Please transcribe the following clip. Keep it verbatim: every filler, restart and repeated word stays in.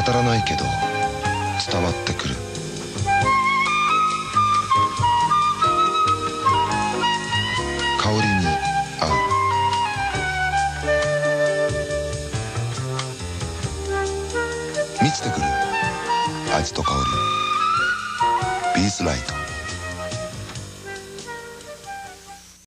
語らないけど伝わってくる。香りに合う。満ちてくる味と香り。ビーズライト。